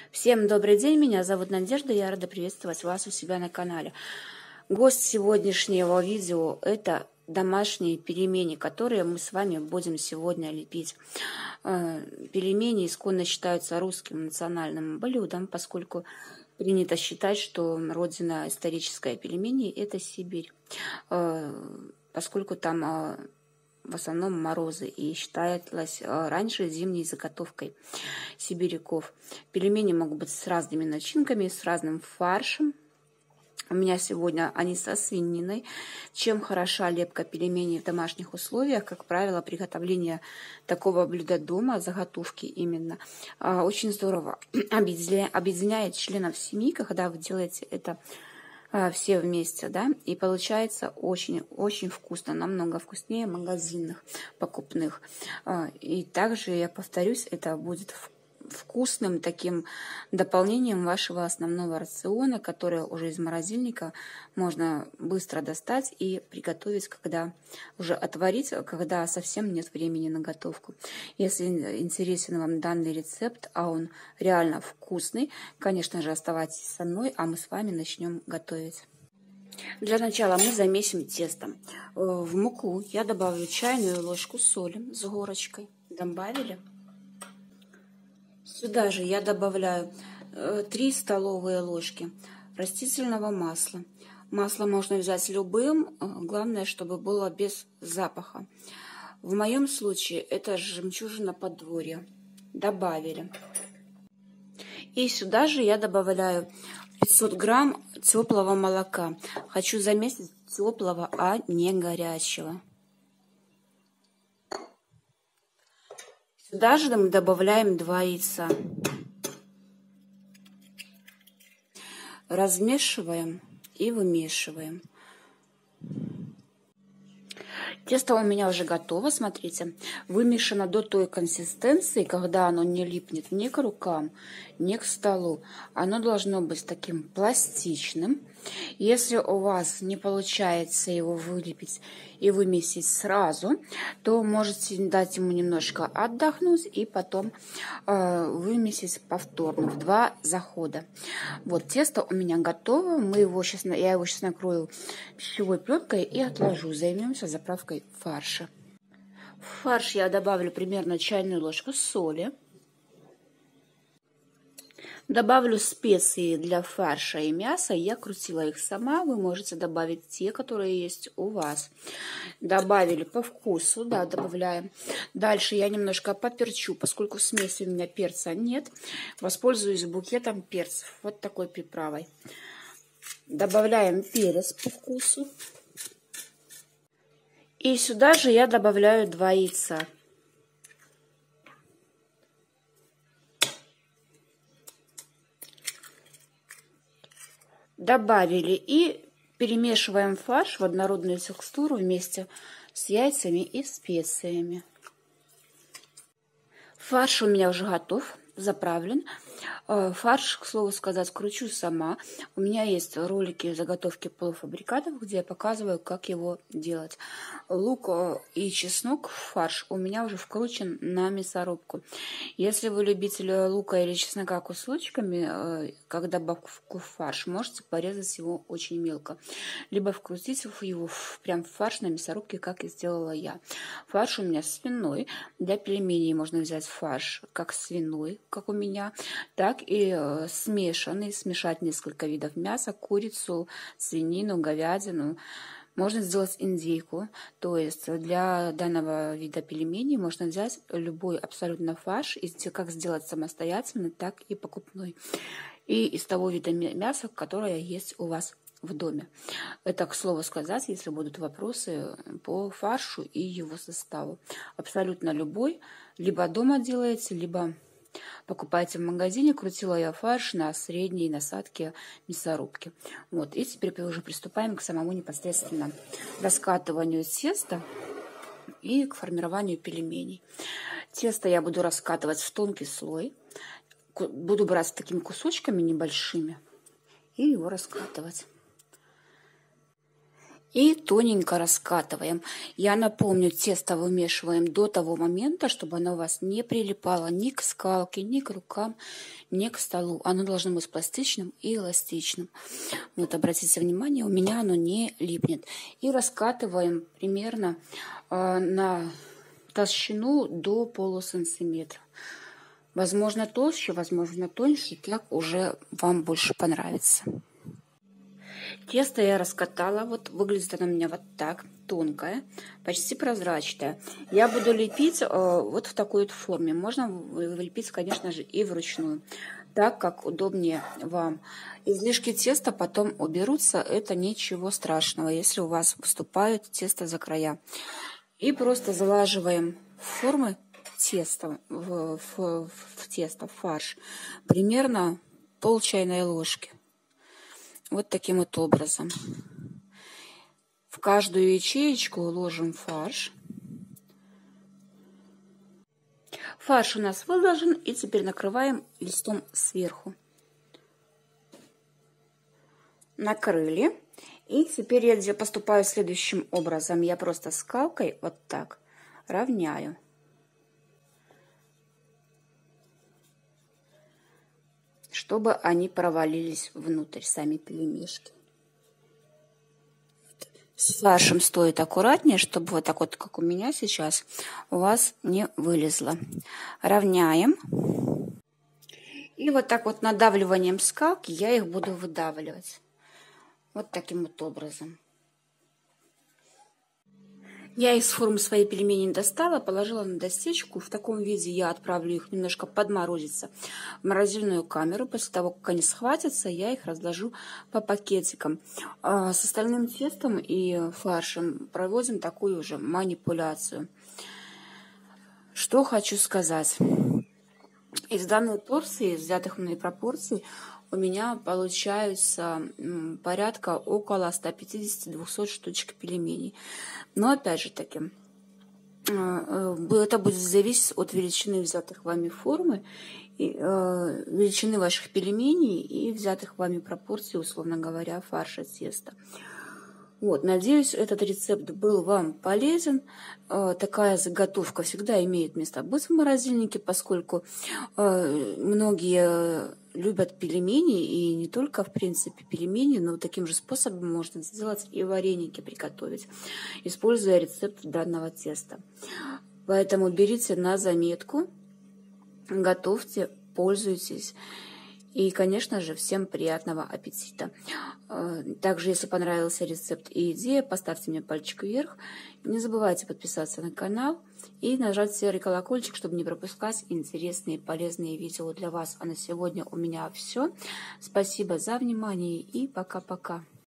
Всем добрый день, меня зовут Надежда, я рада приветствовать вас у себя на канале. Гость сегодняшнего видео – это домашние пельмени, которые мы с вами будем сегодня лепить. Пельмени исконно считаются русским национальным блюдом, поскольку принято считать, что родина исторической пельменей – это Сибирь, поскольку там в основном морозы, и считалось раньше зимней заготовкой сибиряков. Пельмени могут быть с разными начинками, с разным фаршем. У меня сегодня они со свининой. Чем хороша лепка пельменей в домашних условиях? Как правило, приготовление такого блюда дома, заготовки именно, очень здорово объединяет членов семьи, когда вы делаете это все вместе, да, и получается очень вкусно, намного вкуснее магазинных покупных. И также, я повторюсь, это будет вкусным таким дополнением вашего основного рациона, которое уже из морозильника можно быстро достать и приготовить, когда уже отварить, когда совсем нет времени на готовку. Если интересен вам данный рецепт, а он реально вкусный, конечно же, оставайтесь со мной, а мы с вами начнем готовить. Для начала мы замесим тесто. В муку я добавлю чайную ложку соли с горочкой. Добавили. Сюда же я добавляю 3 столовые ложки растительного масла. Масло можно взять любым, главное, чтобы было без запаха. В моем случае это жемчужина подворья. Добавили. И сюда же я добавляю 500 грамм теплого молока. Хочу замесить теплого, а не горячего. Сюда же мы добавляем 2 яйца. Размешиваем и вымешиваем. Тесто у меня уже готово, смотрите. Вымешано до той консистенции, когда оно не липнет ни к рукам, ни к столу. Оно должно быть таким пластичным. Если у вас не получается его вылепить и вымесить сразу, то можете дать ему немножко отдохнуть и потом вымесить повторно в 2 захода. Вот тесто у меня готово. Я его сейчас накрою пищевой пленкой и отложу. Займемся заправкой фарша. В фарш я добавлю примерно чайную ложку соли. Добавлю специи для фарша и мяса. Я крутила их сама. Вы можете добавить те, которые есть у вас. Добавили по вкусу. Да, добавляем. Дальше я немножко поперчу, поскольку в смеси у меня перца нет. Воспользуюсь букетом перцев. Вот такой приправой. Добавляем перец по вкусу. И сюда же я добавляю 2 яйца. Добавили и перемешиваем фарш в однородную текстуру вместе с яйцами и специями. Фарш у меня уже готов, заправлен. Фарш, к слову сказать, кручу сама. У меня есть ролики заготовки полуфабрикатов, где я показываю, как его делать. Лук и чеснок в фарш у меня уже вкручен на мясорубку. Если вы любитель лука или чеснока кусочками, как добавку в фарш, можете порезать его очень мелко. Либо вкрутить его прям в фарш на мясорубке, как и сделала я. Фарш у меня свиной. Для пельменей можно взять фарш как свиной, как у меня, так и смешанный, смешать несколько видов мяса, курицу, свинину, говядину. Можно сделать индейку, то есть для данного вида пельменей можно взять любой абсолютно фарш, и как сделать самостоятельно, так и покупной. И из того вида мяса, которое есть у вас в доме. Это, к слову сказать, если будут вопросы по фаршу и его составу. Абсолютно любой, либо дома делаете, либо покупаете в магазине. Крутила я фарш на средней насадке мясорубки. Вот. И теперь уже приступаем к самому непосредственно раскатыванию теста и к формированию пельменей. Тесто я буду раскатывать в тонкий слой. Буду брать такими кусочками небольшими и его раскатывать. И тоненько раскатываем. Я напомню, тесто вымешиваем до того момента, чтобы оно у вас не прилипало ни к скалке, ни к рукам, ни к столу. Оно должно быть пластичным и эластичным. Вот обратите внимание, у меня оно не липнет. И раскатываем примерно на толщину до полусантиметра. Возможно толще, возможно тоньше, как уже вам больше понравится. Тесто я раскатала, вот выглядит оно у меня вот так, тонкое, почти прозрачное. Я буду лепить вот в такой вот форме. Можно лепить, конечно же, и вручную, так как удобнее вам. Излишки теста потом уберутся, это ничего страшного, если у вас выступает тесто за края. И просто залаживаем формы теста в тесто, в фарш, примерно пол чайной ложки. Вот таким вот образом. В каждую ячеечку ложим фарш. Фарш у нас выложен, и теперь накрываем листом сверху. Накрыли. И теперь я поступаю следующим образом. Я просто скалкой вот так равняю. Чтобы они провалились внутрь, сами пельмешки. С фаршем стоит аккуратнее, чтобы вот так вот, как у меня сейчас, у вас не вылезло. Равняем. И вот так вот надавливанием скалки я их буду выдавливать. Вот таким вот образом. Я из формы своей пельмени достала, положила на дощечку. В таком виде я отправлю их немножко подморозиться в морозильную камеру. После того, как они схватятся, я их разложу по пакетикам. С остальным тестом и фаршем проводим такую же манипуляцию. Что хочу сказать. Из данной порции, взятых мной пропорций, у меня получается порядка около 150-200 штучек пельменей. Но опять же таки, это будет зависеть от величины взятых вами формы, величины ваших пельменей и взятых вами пропорций, условно говоря, фарша теста. Вот, надеюсь, этот рецепт был вам полезен. Такая заготовка всегда имеет место быть в морозильнике, поскольку многие любят пельмени, и не только, в принципе, пельмени, но таким же способом можно сделать и вареники приготовить, используя рецепт данного теста. Поэтому берите на заметку, готовьте, пользуйтесь. И, конечно же, всем приятного аппетита. Также, если понравился рецепт и идея, поставьте мне пальчик вверх. Не забывайте подписаться на канал и нажать серый колокольчик, чтобы не пропускать интересные и полезные видео для вас. А на сегодня у меня все. Спасибо за внимание и пока-пока.